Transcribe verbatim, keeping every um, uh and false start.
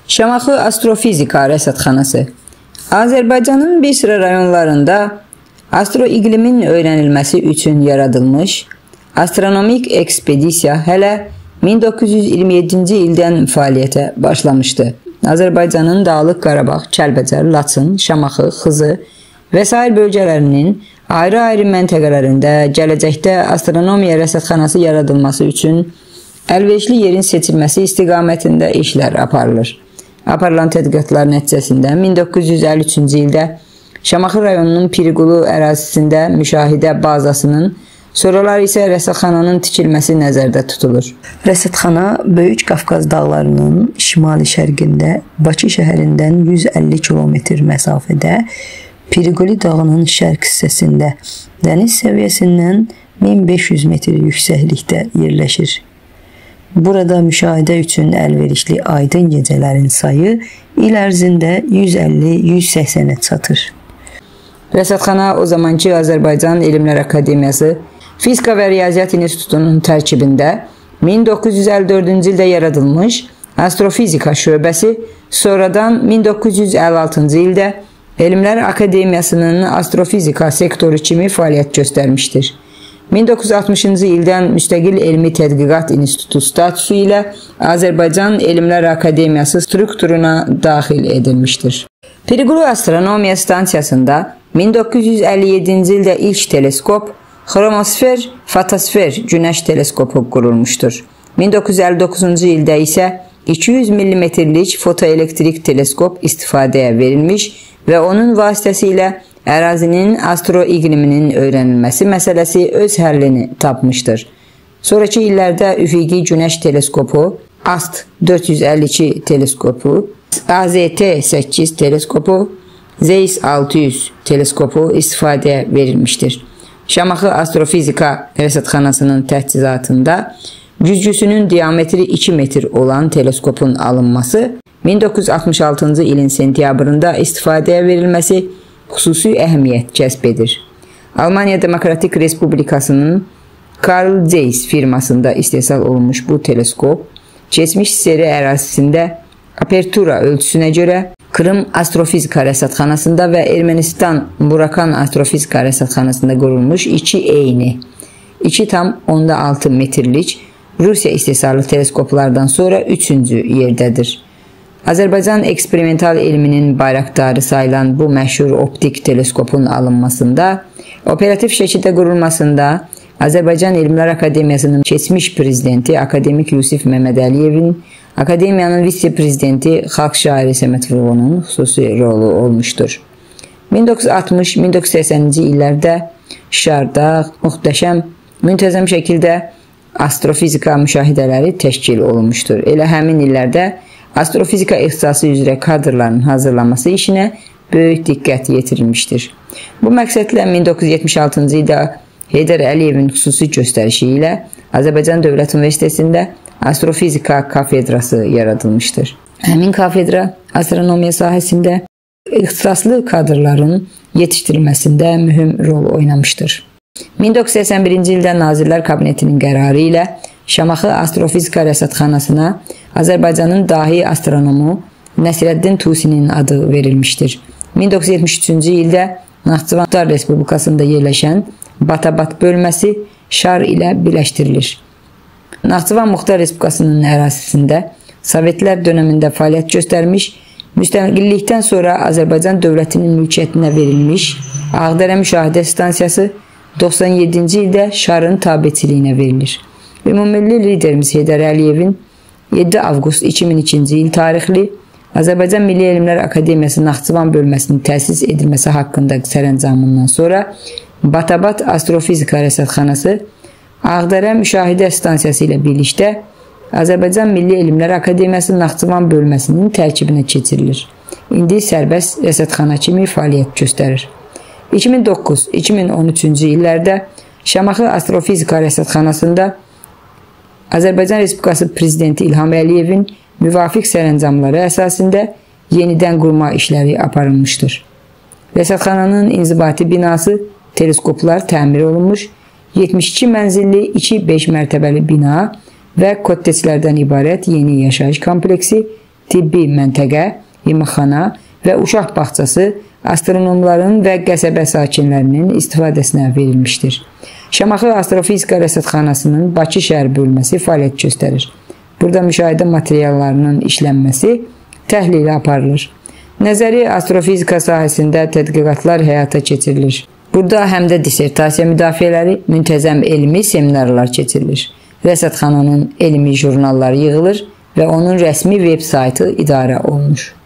Şamaxı Astrofizika Rəsədxanası Azərbaycanın bir sıra rayonlarında astroiqlimin öyrənilməsi üçün yaradılmış astronomik ekspedisiya hələ min doqquz yüz iyirmi yeddinci ildən fəaliyyətə başlamışdı. Azərbaycanın Dağlıq Qarabağ, Kəlbəcər, Laçın, Şamaxı, Xızı və sair bölgələrinin ayrı-ayrı məntəqələrində gələcəkdə astronomiya rəsədxanası yaradılması üçün əlverişli yerin seçilməsi istiqamətində işlər aparılır. Aparılan tədqiqatlar nəticəsində min doqquz yüz əlli üçüncü ildə Şamaxı rayonunun Pirqulu ərazisində müşahidə bazasının, sonralar isə rəsədxananın tikilməsi nəzərdə tutulur. Rəsədxana Böyük Qafqaz dağlarının şimali-şərqində Bakı şəhərindən yüz əlli kilometr məsafədə Pirqulu dağının şərq hissəsində dəniz səviyyəsindən min beş yüz metr yüksəklikdə yerləşir. Burada müşahidə üçün əlverişli aydın gecələrin sayı il ərzində yüz əlli yüz səksənə çatır. Rəsədxana o zamanki Azərbaycan Elmlər Akademiyası Fizika və Riyaziyyat İnstitutunun tərkibində min doqquz yüz əlli dördüncü ildə yaradılmış Astrofizika şöbəsi, sonradan min doqquz yüz əlli altıncı ildə Elmlər Akademiyasının astrofizika sektoru kimi fəaliyyət göstərmişdir. min doqquz yüz altmışıncı ildən Müstəqil Elmi Tədqiqat İnstitutu statusu ilə Azərbaycan Elmlər Akademiyası strukturuna daxil edilmişdir. Pirqulu Astronomiya Stansiyasında min doqquz yüz əlli yeddinci ildə ilk teleskop, xromosfer, fotosfer günəş teleskopu qurulmuşdur. min doqquz yüz əlli doqquzuncu ildə isə iki yüz millimetrlik fotoelektrik teleskop istifadəyə verilmiş və onun vasitəsilə ərazinin astroiqliminin öyrənilməsi məsələsi öz həllini tapmışdır. Sonraki illərdə üfüqi günəş teleskopu, A S T dörd yüz əlli iki teleskopu, A Z T səkkiz teleskopu, Zeiss altı yüz teleskopu istifadəyə verilmişdir. Şamaxı Astrofizika Rəsədxanasının təchizatında güzgüsünün diametri iki metr olan teleskopun alınması, min doqquz yüz altmış altıncı ilin sentyabrında istifadəyə verilməsi xüsusi əhəmiyyət kəsb edir. Almaniya Demokratik Respublikasının Carl Zeiss firmasında istehsal olunmuş bu teleskop, keçmiş seri ərazisində apertura ölçüsünə görə Krım Astrofizika Rəsədxanasında və Ermənistan Burakan Astrofizika Rəsədxanasında qurulmuş iki eyni, iki tam onda altı metrlik Rusiya istehsalı teleskoplardan sonra üçüncü yerdədir. Azərbaycan eksperimental elminin bayraqdarı sayılan bu məşhur optik teleskopun alınmasında, operativ şəkildə qurulmasında Azərbaycan Elmlər Akademiyasının keçmiş prezidenti Akademik Yusif Məmmədəliyevin, Akademiyanın vitse-prezidenti Xalq şairi Səməd Vurğunun xüsusi rolu olmuşdur. min doqquz yüz altmış min doqquz yüz səksəninci illərdə Şarda müxtəşəm, müntəzəm şəkildə astrofizika müşahidələri təşkil olunmuşdur. Elə həmin illərdə astrofizika ixtisası üzrə kadrların hazırlanması işinə böyük diqqət yetirilmişdir. Bu məqsədlə min doqquz yüz yetmiş altıncı ildə Heydər Əliyevin xüsusi göstərişi ilə Azərbaycan Dövlət Universitetində astrofizika kafedrası yaradılmışdır. Həmin kafedra astronomiya sahəsində ixtisaslı kadrların yetişdirilməsində mühüm rol oynamışdır. min doqquz yüz səksən birinci ildə Nazirlər Kabinetinin qərarı ilə Şamaxı Astrofizika Rəsədxanasına Azərbaycanın dahi astronomu Nəsirəddin Tusinin adı verilmişdir. min doqquz yüz yetmiş üçüncü ildə Naxçıvan Muxtar Respublikasında yerləşən Batabat bölməsi Şar ilə birləşdirilir. Naxçıvan Muxtar Respublikasının ərazisində Sovetlər dönəmində fəaliyyət göstərmiş, müstəqillikdən sonra Azərbaycan dövlətinin mülkiyyətinə verilmiş Ağdərə Müşahidə Stansiyası doxsan yeddinci ildə Şarın tabiçiliyinə verilir. Ümumilli liderimiz Heydər Əliyevin yeddi avqust iki min ikinci il tarixli Azərbaycan Milli Elmlər Akademiyası Naxçıvan bölməsinin təsis edilməsi haqqında sərəncamından sonra Batabat Astrofizika Rəsədxanası Ağdərə Müşahidə Stansiyası ilə birlikdə Azərbaycan Milli Elmlər Akademiyası Naxçıvan bölməsinin tərkibinə keçirilir. İndi sərbəst rəsədxana kimi fəaliyyət göstərir. iki min doqquz iki min on üçüncü illərdə Şamaxı Astrofizika Rəsədxanasında Azərbaycan Respublikası Prezidenti İlham Əliyevin müvafiq sərəncamları əsasında yenidən qurma işləri aparılmışdır. Rəsədxananın inzibati binası, teleskoplar təmir olunmuş, yetmiş iki mənzilli iki beş mərtəbəli bina və kotteçlərdən ibarət yeni yaşayış kompleksi, tibbi məntəqə, yeməkxana və uşaq bağçası astronomların və qəsəbə sakinlərinin istifadəsinə verilmişdir. Şamaxı Astrofizika Rəsədxanasının Bakı şəhər bölməsi fəaliyyət göstərir. Burada müşahidə materiallarının işlənməsi, təhlili aparılır. Nəzəri astrofizika sahəsində tədqiqatlar həyata keçirilir. Burada həm də dissertasiya müdafiələri, müntəzəm elmi seminarlar keçirilir. Rəsədxananın elmi jurnalları yığılır və onun rəsmi veb saytı idarə olunur.